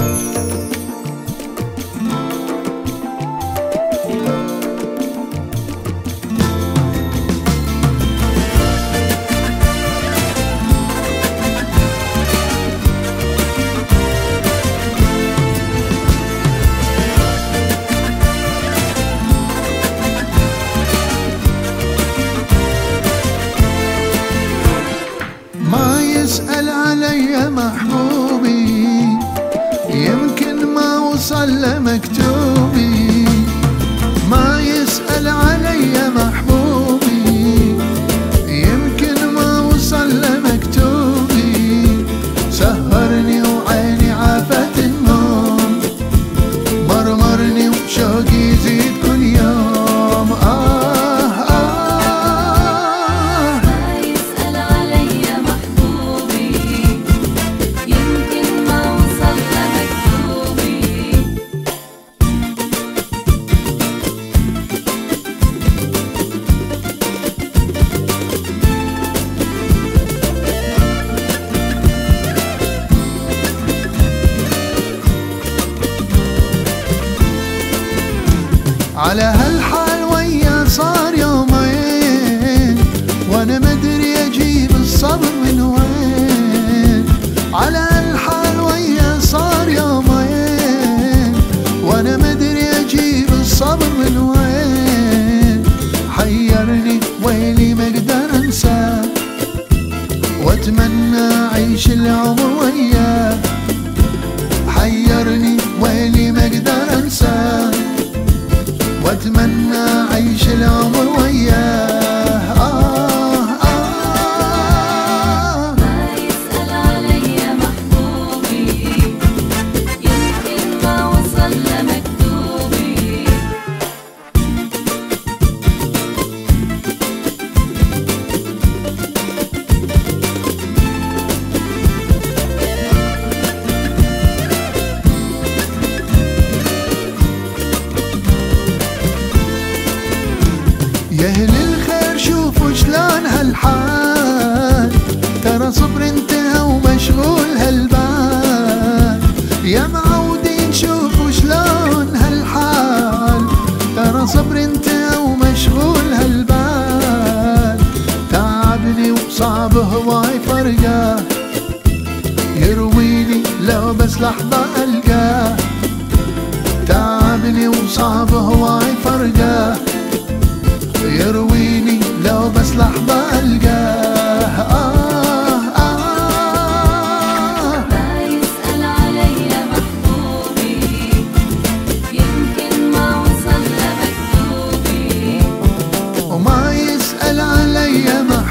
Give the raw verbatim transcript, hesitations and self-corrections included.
يسأل علي محبوبي، يمكن ما وصل لمكتوبي. ما يسأل علي محبوبي، يمكن ما وصل لمكتوبي. سهرني وعيني عافت النوم، مرمرني وشوقي يزيد كل يوم. آه على هالحال ويا صار يومين، وانا مدري اجيب الصبر من وين. على هالحال ويا صار يومين، وانا مدري اجيب الصبر من وين. حيرني ويلي ما اقدر انساه، واتمنى اعيش العمر وياه. حيرني ويلي ما اقدر انساه، واتمنى اعيش العمر وياه. آه آه ما يسأل علي محبوبي، يمكن ما وصل لمكتوبي. يا اهل الخير شوفوا شلون هالحال، ترى صبر انتهى ومشغول هالبال. يا معودين شوفوا شلون هالحال، ترى صبر انتهى ومشغول هالبال. تعبني وصعب هواي فرقاه، يرويني لو بس لحظة ألقاه. تعبني وصعب هواي فرقاه، يرويني لو بس لحظة ألقاه. آه آه ما يسأل علي محبوبي، يمكن ما وصل لمكتوبي. وما يسأل علي